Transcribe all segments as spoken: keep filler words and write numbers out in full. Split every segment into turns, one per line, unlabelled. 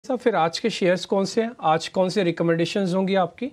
साहब फिर आज के शेयर्स कौन से हैं, आज कौन से रिकमेंडेशंस होंगी आपकी?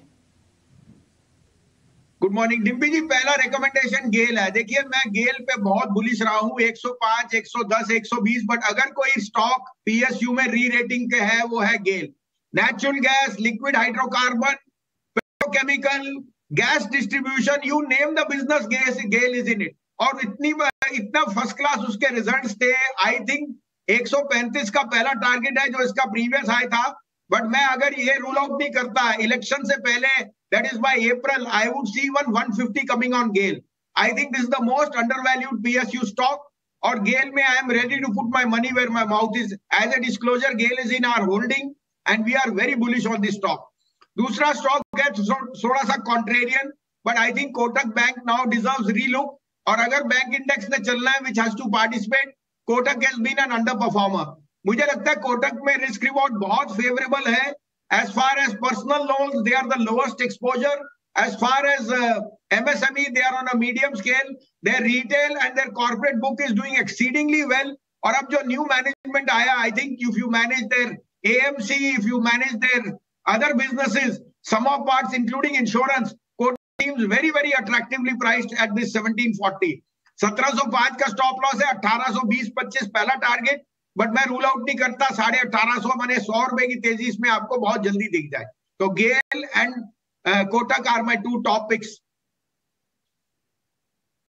Good morning Dimpy ji. पहला रिकमेंडेशन गेल है। देखिए मैं गेल पे बहुत बुलिश रहा हूँ, एक सौ पाँच, एक सौ दस, एक सौ बीस, बट अगर कोई स्टॉक पीएसयू में री रेटिंग के है वो है GAIL. Natural gas, liquid hydrocarbon, petrochemical, gas distribution, you name the business, gas GAIL is in it. और इतनी इतना फर्स्ट क्लास उसके रिजल्ट्स थे। आई थिंक एक सौ पैंतीस का पहला टारगेट है जो इसका प्रीवियस हाई था, बट मैं अगर ये रूल आउट नहीं करता इलेक्शन से पहले, that is by April, I would see one one fifty coming on GAIL. I think this is the most undervalued P S U stock. और GAIL में I am ready to put my money where my mouth is. As a disclosure, GAIL is in our holding and we are very bullish on this stock. दूसरा stock है थोड़ा सा contrarian, but I think Kotak Bank now deserves relook. और अगर bank index में चलना है which has to participate, Kotak has been an underperformer. मुझे लगता है कोटक में रिस्क रिवॉर्ड बहुत फेवरेबल है. As far as personal loans, they are the lowest exposure. As far as uh, M S M E, they are on a medium scale. Their retail and their corporate book is doing exceedingly well. और अब जो new management आया, I think if you manage their A M C, if you manage their other businesses, some of parts including insurance, Kotak seems very very attractively priced at this seventeen forty. सत्रह सौ पाँच का stop loss है, अठारह सौ बीस पच्चीस पहला टारगेट, बट मैं रूल आउट नहीं करता साढ़े अठारह सौ मैंने सौ रुपए की तेजी इसमें आपको बहुत जल्दी दिख जाए. तो GAIL and Kotak are my two top pics